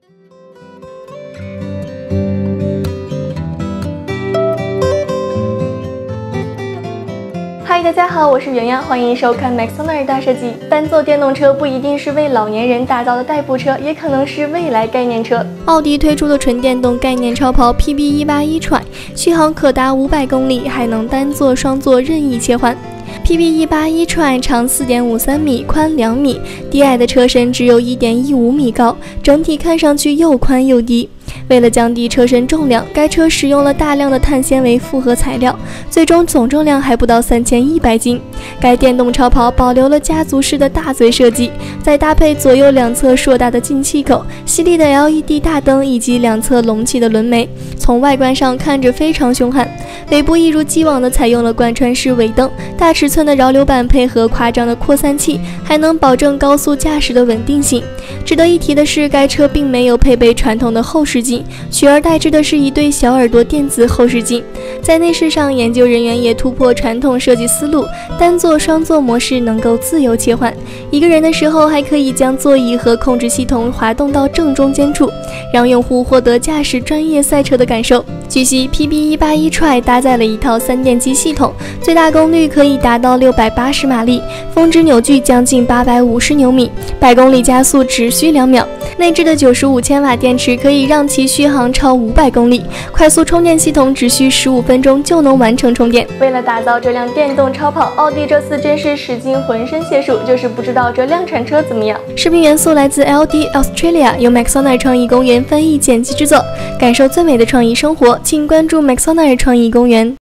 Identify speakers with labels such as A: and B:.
A: 嗨，大家好，我是圆圆，欢迎收看 Maxonar 大设计。单座电动车不一定是为老年人打造的代步车，也可能是未来概念车。奥迪推出了纯电动概念超跑 PB181Tri， 续航可达500公里，还能单座、双座任意切换。PB181Tri 长 4.53 米，宽2米，低矮的车身只有 1.15 米高，整体看上去又宽又低。为了降低车身重量，该车使用了大量的碳纤维复合材料，最终总重量还不到3100斤。该电动超跑保留了家族式的大嘴设计，再搭配左右两侧硕大的进气口、犀利的 LED 大灯以及两侧隆起的轮眉，从外观上看着非常凶悍。尾部一如既往的采用了贯穿式尾灯，大尺寸的扰流板配合夸张的扩散器，还能保证高速驾驶的稳定性。值得一提的是，该车并没有配备传统的后视镜，取而代之的是一对小耳朵电子后视镜。在内饰上，研究人员也突破传统设计思路，单座、双座模式能够自由切换，一个人的时候还可以将座椅和控制系统滑动到正中间处，让用户获得驾驶专业赛车的感受。据悉 ，PB181Tri 搭载了一套3电机系统，最大功率可以达到680马力，峰值扭矩将近850牛米，100公里加速只需2秒。内置的95千瓦电池可以让其续航超500公里，快速充电系统只需15分钟就能完成充电。为了打造这辆电动超跑，奥迪这次真是使尽浑身解数，就是不知道这量产车怎么样。视频元素来自 LD Australia， 由 Maxonar 创意公园翻译剪辑制作。感受最美的创意生活，请关注 Maxonar 创意公园。